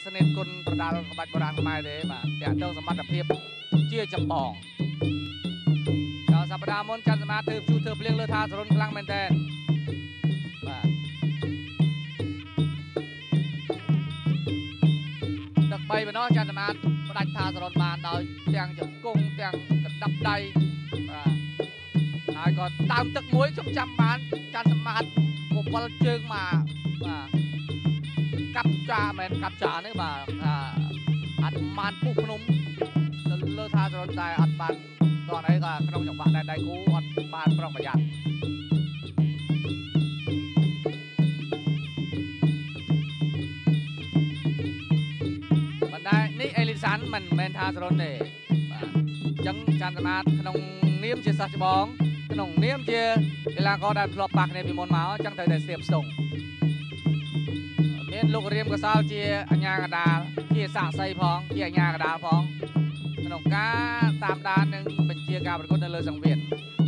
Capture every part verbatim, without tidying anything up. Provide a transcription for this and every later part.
สนิทกุลประดาลบัตรโบราณไม้เด้มาแต่เจ้าสมบัติเพียบเชี่ยจำบองชาวสัปดาห์มนจันทร์มาถือชูเธอเปลี่ยนเลือดทาสรุนพลังแมนแทนมาดักใบไปเนาะจันทร์มาประดับทาสรุนมาโดยเตียงจะกุ้งเตียงกระดับใดมาไอ้ก็ตามตึกมวยชมจำบ้านจันทร์มาผมบอลเชิงมามากับจ่าแมนกับจ่าเนี่ยมาอัดมันปุ๊บขนมเลือดทาสรุนได้อัดมันตอนนี้ก็ขนมจากบ้านได้ได้กูอัดบ้านปรองประหยัดมันได้นี่เอลิสันมันแมนทาสรุนเดย์จังจันทร์มาขนมเนียมเชียสัจบองขนมเนียมเชียเวลาก็ได้พลบปากในพิมพ์มาจังเธอได้เสียบส่งเมียนลูกเรียมก็สาวเชียอัญญากระดาเชียสะไซพองเชียอัญญากระดาพองขนมก้าตามด้านหนึ่งเป็นเชียกาเป็นคนเดินเลยสังเวียน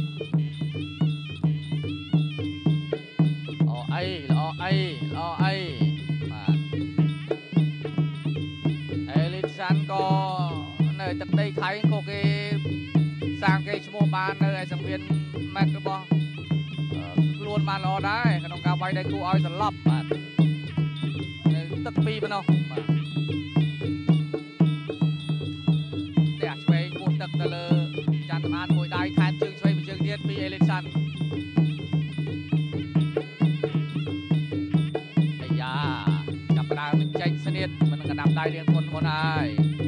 รอไอ้รอไอ้รอไอ้มาเอลิสันก็เนยตัดได้ไทยก็เกสร้างเกชโมบานเนยสังเวียนแม็กซ์บอล้วนมารอได้ขนมกาไว้ได้กูอ้อยสลับมาตัดปีมันเอาเดี๋ยวช่วยกูตัดตะเลจันทร์มานมวยได้แทนจึงช่วยไปจึงเดียดปีเอลิสันไอ้ยาจับปลาเป็นใจสนิทมันกระดับได้เรียงคนคนไอ้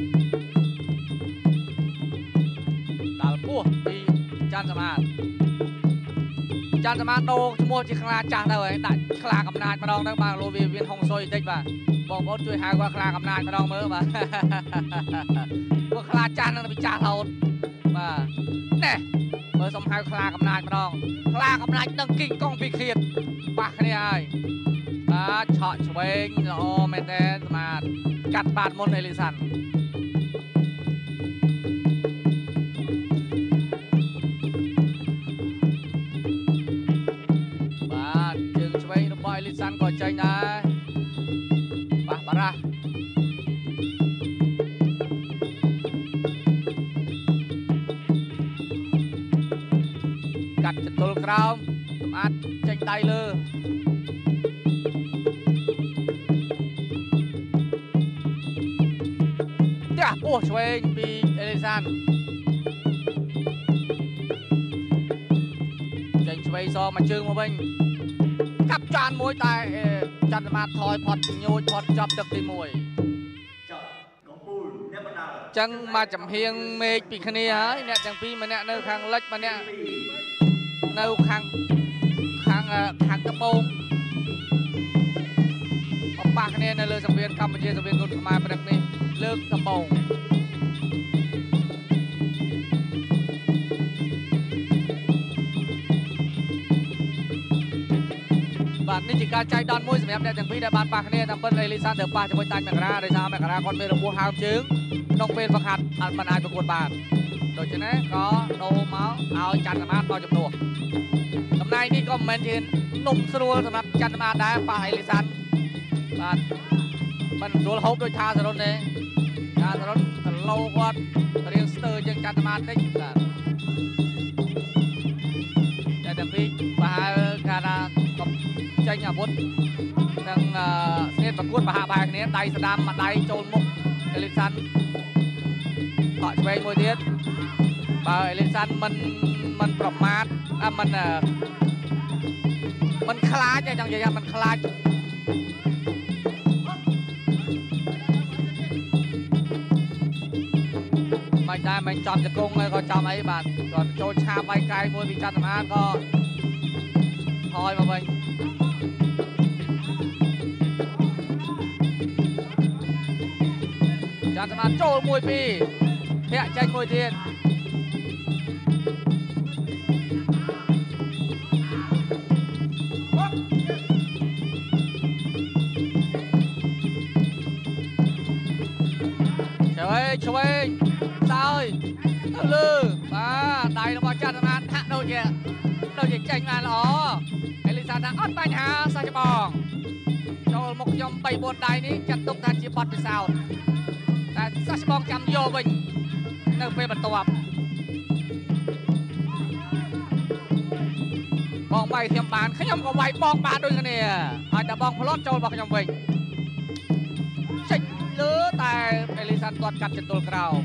ตาลปูปีจันทร์มานจันทร์มาโตชั่วโมงที่คลาจ้างได้เลยแต่คลากำนาจมาดองทั้งบางโรวีเวียนฮงโซยเด็กบ่าบอกว่าช่วยหายว่าคลากำนาจมาดองเมื่อบ่าว่าคลาจ้างนั่นเป็นจ่าเราบ่าเนี่ยเมื่อสมหายคลากำนาจมาดองคลากำนาจนั่งกิ่งกองปีเครียดปากนี่ไอ้อ่าเฉาะเฉวงโอ้แม่แต่มากัดบาดมนเอลิสันลิซันก็ใจนะปะปะระกัดจะตุลกราวอัดใจได้เลยเดี๋ยวโอ้ช่วยปีเอลิซันใจช่วยซอมาเชิงมาเป็นกับจานมวยตายจันทร์มาถอยพอดโยยพอดจับตึกตีมวยจังมาจำเพียงเมฆปีคณีฮะเนี่ยจังปีมันเนี่ยในข้างเล็กมันเนี่ยในข้างข้างข้างกระโปรงออกปากเนี่ยในเรือสังเวียนคำมันเชียสังเวียนคนมาประดับนี้เลิกกระโปรงบ้านนี่จิการใจดอนมวยสมัยนั้นอย่างพี่ได้บ้านปากเนี่ยทำเป็นเอลิซานเดอร์ปาจะไปตายแมกราได้สามแมกราคนเป็นระบบหางจึงต้องเป็นประคัดอันมันอายประกวดบ้านโดยเฉพาะก็โดเมาเอาจันทร์มาต่อจำนวนตำนายนี่ก็เหมือนที่นุ่มสนุกสำหรับจันทร์มาได้ปาเอลิซานบ้านมันโดนฮบโดยชาสรนเองชาสรนตะโลกวัดเรียงสเตอร์ยังจันทร์มาได้แต่อย่างพี่ปาการใจหยาบุตรดังเส้นประกวดมหาบายนี้ไดสดามมาไดโจนมุกเอลิสันต่อช่วยมวยเทียนปาเอลิสันมันมันประมาทอ่ะมันมันคลาใจจังอย่างมันคลาไม่ได้ไม่จอมจะกงเลยก็จอมไอ้บาทก่อนโจชาไปไกลมวยพิจารณาก็ถอยมาไปจันทร์มาโจมวยปีเพียใจมวยเทียนช่วยช่วยตายตะลือมาได้แล้วบอกจันทร์มาทักโดนเยอะโดนเยอะใจงานหรอเอลิซาทางออดปัญหาซาจะบองចូលមកខ្ញុំបីបួនដៃនេះចាត់ទុកថាជាបទពិសោធន៍តែសាស្ត្របងចាំយកវិញនៅពេលបន្ទាប់បងវាយខ្ញុំបានខ្ញុំក៏វាយបងបានដូចគ្នាហើយតែបងផ្លត់ចូលរបស់ខ្ញុំវិញចេញលើតែអេលីសាន់គាត់កាត់ចន្ទល់ក្រោម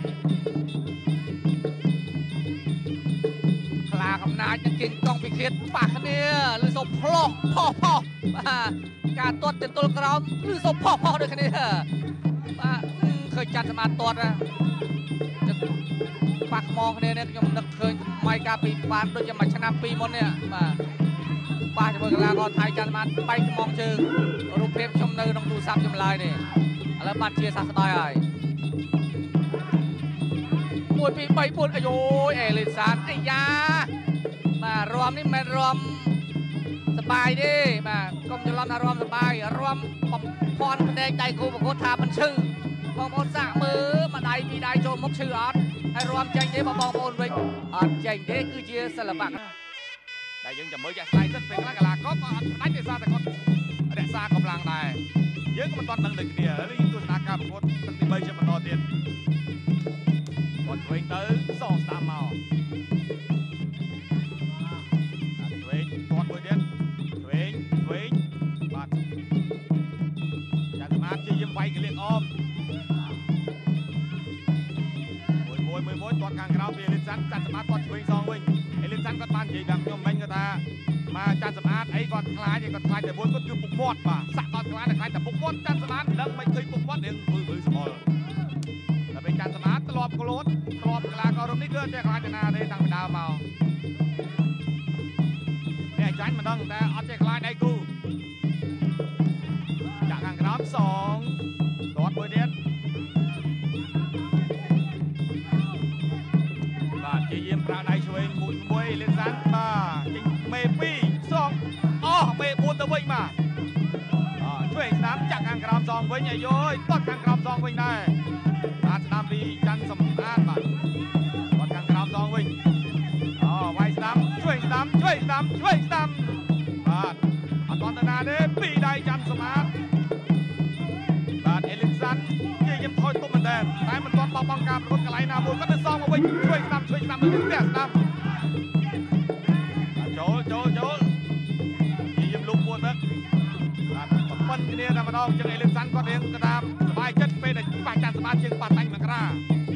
ខ្លាកំណាចនឹងគេងកង់ពិឃាតប៉ះគ្នាឬសូផ្លោះផុសផុសបាទការទាត់ចន្ទល់ក្រោមឬសូផុសផុសដូចគ្នាបាទឃើញចាត់សមាតទាត់ណាប៉ះខ្មងគ្នានេះខ្ញុំនឹកឃើញម៉ៃការពីបានដូចជាមួយឆ្នាំពីមុននេះបាទប៉ះជាមួយកីឡាករថៃចាត់សមាតបែកខ្មងជើងរូបភាពខ្ញុំនៅក្នុងទូរស័ព្ទខ្ញុំឡើយនេះឥឡូវបាត់ជាសះស្បើយហើយមួយពីរបីបួនអាយយអេលីសានអាយ៉ាបាទរំនេះមិនមែនរំសបាយទេបាទកុំច្រឡំថារំសបាយរំបំផន់ផ្នែកដៃគូប្រកួតថាមិនឈឺបងប្អូនសាកមើលមួយដៃពីរដៃចូលមុខឈឺអត់ហើយរំចេញទេបងប្អូនវិញអត់ចេញទេគឺជាសិល្បៈតែយើងចាំមើលចាក់ស្ដាយសិនពេលខ្លះកីឡាករក៏អត់ផ្ដាច់ទេសារតែគាត់រក្សាកម្លាំងដែរយើងក៏មិនទាន់ដឹងដូចគ្នាហើយទស្សនាការប្រកួតទឹកទីបីជាបន្តទៀតគាត់ឆ្វេងទៅសងស្ដាំមកឆ្វេងគាត់មួយទៀតឆ្វេងឆ្វេងបាទចាត់សមាតជាយាមវាយកលៀកអមមួយមួយមួយមួយគាត់ខាងក្រៅពីអេលីសាន់ចាត់សមាតគាត់ឆ្វេងសងវិញអេលីសាន់គាត់បាននិយាយដល់ខ្ញុំមិញគាត់ថាមកចាត់សម្អាតអីគាត់ខ្លាចគាត់ខ្លាចតែមួយគាត់គឺពុកមាត់បាទសាក់គាត់ខ្លាចតែខ្លាចតែពុកមាត់ចាត់សម្អាតដឹងមិនឃើញពុកមាត់រឿងព្រឺព្រឺស្មល់តែពេលចាត់សម្អាតធ្លាប់ក្លូតធ្លាប់កីឡាកររុំនេះគឺអត់ចេះខ្លាចណាទេតាំងពីដើមមកនេះចាញ់មិនដឹងតែអត់ចេះខ្លាចដៃគូចាក់ខាងក្រោមសងគាត់មួយទៀតបាទជាយាមប្រាដៃឆ្វេងមួយមួយលេនសាន់បាទចេញមេពីរសងអស់មេបួនទៅវិញបាទអឺឆ្វេងស្ដាំចាក់ខាងក្រោមសងវិញអាយយទាត់ខាងក្រោមសងវិញដែរបាទស្ដាំពីច័ន្ទសំអាតបាទទាត់ខាងក្រោមសងវិញអូវាយស្ដាំឆ្វេងស្ដាំឆ្វេងស្ដាំឆ្វេងស្ដាំបាទអត់ទាន់ទៅណាទេពីរដៃច័ន្ទសំអាតបាទអេលីសាន់ជាយាមថយទុំមែនតែតែមិនទាន់បោះបង់ការប្រកួតកន្លែងណាមួយគាត់ទៅសងមកវិញឆ្វេងស្ដាំឆ្វេងស្ដាំទៅផ្ទះស្ដាំចូលចូលចូលនិយាយលុបមួយទឹកបាទប៉ុនគ្នាតែម្ដងចឹងអេលីសាន់គាត់រៀងក៏តាមសบายចិត្តពេលដែលប៉ះចាន់សមាតជាងប៉ះតាញ់មកក្រា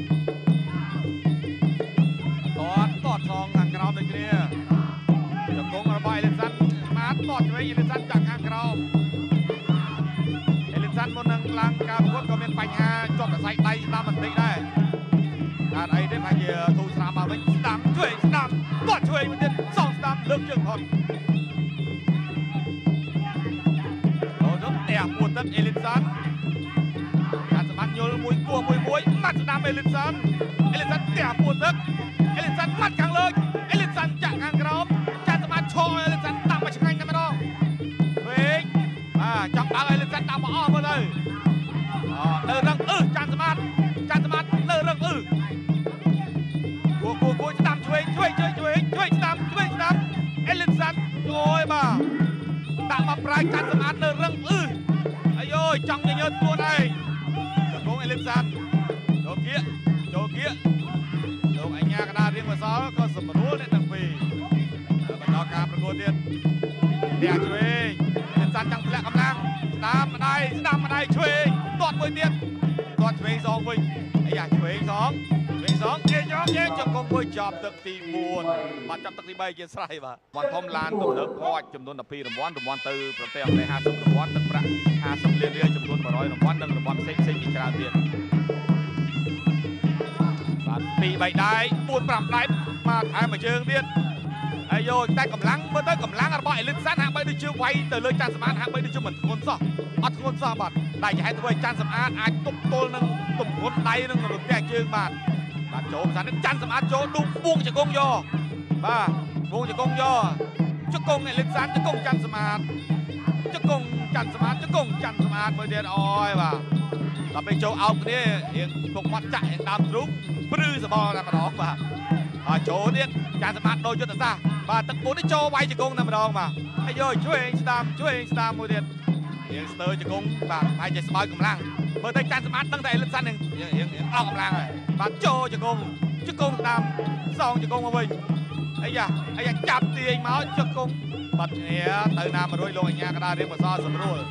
តតតសងខាងក្រោមដូចគ្នាចង្គង់របស់អេលីសាន់ស្មាតតឆ្វេងអេលីសាន់ចាក់ខាងក្រោមអេលីសាន់មុននឹងឡើងការប្រកួតក៏មានបញ្ហាជាប់កសែងដៃស្ដាំបន្តិចដែរតែអីទេប្រហែលជាទូស្រាមមកវិញស្ដាំឆ្វេងស្ដាំតឆ្វេងមួយទៀតសងស្ដាំលើកជើងផុតអូនោះផ្ទះពួតទឹកអេលីសាន់ការសម្បត្តិយល់មួយគោះមួយមួយម៉ាត់ស្ដាំអេលីសាន់អេលីសាន់ផ្ទះពួតទឹកអេលីសាន់ម៉ាត់ខាងលើអេលីសាន់ចាក់ខាងក្រោមចាក់សម្បត្តិឈរអេលីសាន់ដាក់មកឆ្ងាញ់តែម្ដងវិញបាទចង់ដើរអេលីសាន់ដាក់មកអស់មើលទៅអូនៅរឹងអឺចាក់សម្បត្តិចាក់សម្បត្តិនៅរឹងអឺគួរគួរគួរស្ដាំឆ្វេងឆ្វេងឆ្វេងឆ្វេងឆ្វេងស្ដាំឆ្វេងស្ដាំអេលីសាន់អូយបាទដាក់មកប្រាយចាក់សម្បត្តិនៅរឹងអឺអាយយចង់ញញើតខ្លួនឯងកំពុងអេលីសាន់ចូលគៀកចូលគៀកលោកអញ្ញាកដារៀងមកសល់ក៏សម្រួលអ្នកទាំងពីរបន្តការប្រកួតទៀតអ្នកឆ្វេងអេលីសាន់ចង់ធ្លាក់កម្លាំងស្ដាំម្ដាយស្ដាំម្ដាយឆ្វេងទាត់មួយទៀតទាត់ឆ្វេងសងវិញអាយ៉ាឆ្វេងសងឆ្វេងសងជាញោមយើងចង្គង់មួយចប់ទឹកទីបួនបាទចាប់ទឹកទីបីជាស្រ័យបាទរង្វាន់ធំឡានទំនើបគាត់ចំនួនដប់ពីររង្វាន់រង្វាន់ទៅប្រទេសអង់គ្លេសហាសិបរង្វាន់ទឹកប្រាក់ហាសិបលានរៀលចំនួនមួយរយរង្វាន់និងរង្វាន់ផ្សេងផ្សេងជាច្រើនទៀតបាទពីរបីដៃបួនប្រាំដៃមកថែមមួយជើងទៀតអាយយតែកម្លាំងមើលទៅកម្លាំងរបស់អេលីសាន់ហាក់បីដូចជើងវាយទៅលើចាន់សម្អាតហាក់បីដូចជើងមិនធ្ងន់សោះអត់ធ្ងន់សោះបាទតែជាហេតុធ្វើឲ្យចាន់សម្អាតអាចទប់ទល់នឹងទម្ងន់ដៃនឹងរទះជើងបាទបាទចូលភាសានេះចាន់សម្អាតចូលឌូបួងជង្គង់យកបាទបួងជង្គង់យកជង្គង់អេលីសាន់ជង្គង់ចាន់សម្អាតជង្គង់ចាន់សម្អាតជង្គង់ចាន់សម្អាតមួយទៀតអើយបាទដល់ពេលចូលអោបគ្នារៀងពុកមាត់ចាក់រៀងដើមទ្រូងព្រឺសបល់តែម្ដងបាទហើយចូលទៀតចាន់សម្អាតដូចយុទ្ធសាស្ត្របាទទឹកពុននេះចូលវាយជង្គង់តែម្ដងបាទហើយយកឆ្វេងស្ដាំឆ្វេងស្ដាំមួយទៀតរៀងស្ទើរជង្គង់បាទហើយចេះស្បើយកម្លាំងមើលទៅចាន់សម្បត្តិដឹងតែលិតសាន់នឹងរៀងរៀងអស់កម្លាំងហើយបាទចូលជង្គង់ជង្គង់ស្ដាំសងជង្គង់មកវិញអីយ៉ាអីយ៉ាចាប់ទាញមកជង្គង់បាត់គ្នាទៅណាមួយរួយលោកអញ្ញាកដារៀងបសរសម្រួល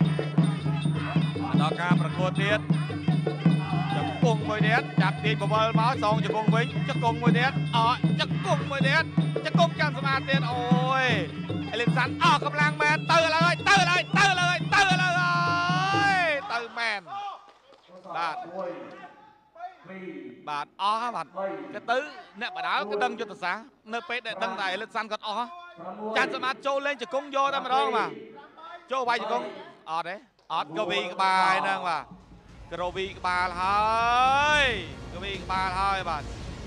ដល់ការប្រកួតទៀតជង្គង់មួយទៀតចាប់ទាញបវលមកសងជង្គង់វិញជង្គង់មួយទៀតអត់ជង្គង់មួយទៀតជង្គង់ចាំសមាធិទៀតអូយអេលិនសាន់អស់កម្លាំងមែនទៅឡើយទៅឡើយទៅឡើយទៅឡើយទៅមែនបាទបាទអស់បាទក៏ទៅអ្នកបដាល់ក៏ដឹងយុទ្ធសាស្ត្រនៅពេលដែលដឹងតែអេលិនសាន់គាត់អស់ចាន់សមាធិចូលលេងជង្គង់យកតែម្ដងបាទចូលវាយជង្គង់អត់ទេអត់ក៏វីក្បាលហ្នឹងបាទក្រវីក្បាលហើយកវីក្បាលហើយបាទ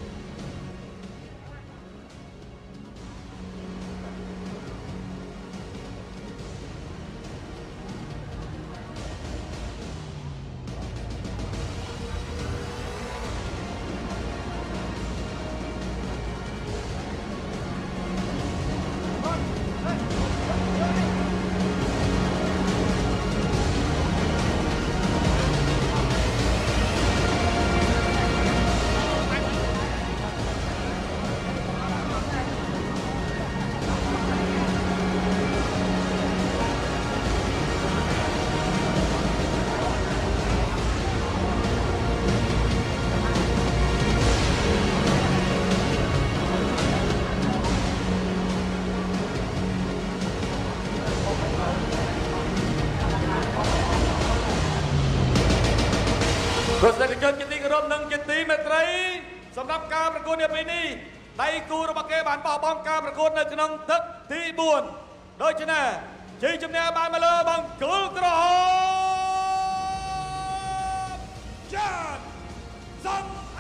ប្រសិទ្ធជនជាទីគោរពនិងជាទីមេត្រីសម្រាប់ការប្រកួតនៅពេលនេះដៃគូរបស់គេបានបោះបង់ការប្រកួតនៅក្នុងទឹកទីបួនដូច្នេះជ័យជំនះបានមកលើបង្គោលក្រហមចានសង្